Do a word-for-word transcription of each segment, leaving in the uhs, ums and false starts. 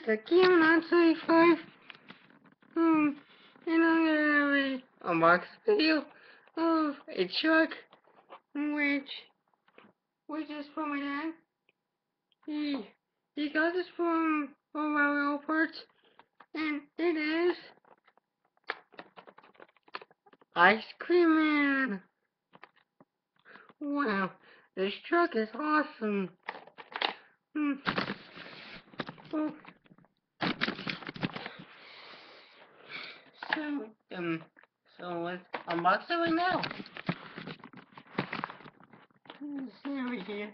the game nine seventy-five. Hmm, and I'm gonna have a unboxing video of a truck which which is from my dad. He he got this from one of our old parts, and it is Ice Cream Man. Wow, this truck is awesome. Hmm. Well, so um, so let's unbox it right now. Let's see over here.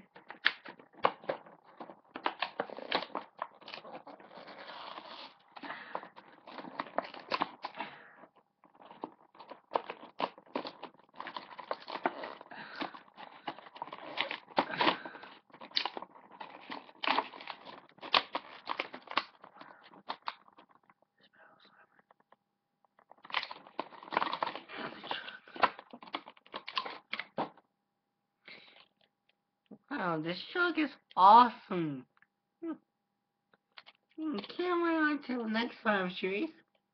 Wow, this truck is awesome. Hmm. Can't wait until next time, series.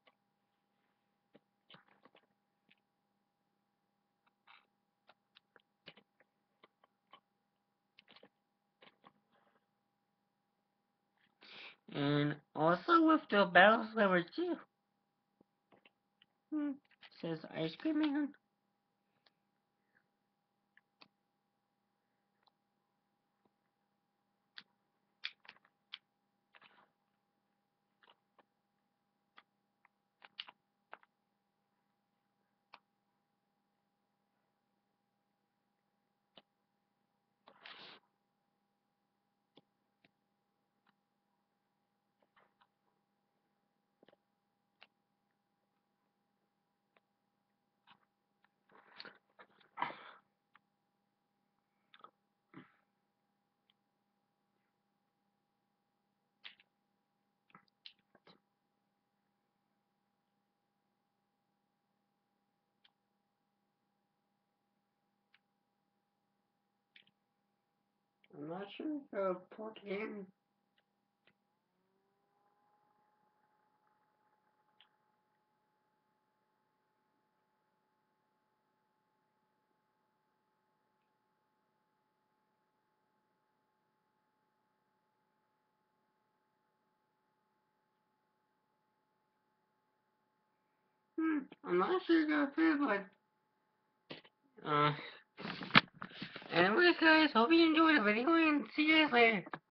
And also with the battle slammer too. Hmm. Says Ice Cream Man. I'm not sure if I'll plug it in. Hmm. I'm not sure if I'll fit, but uh. Anyway, guys, hope you enjoyed the video and see you guys later.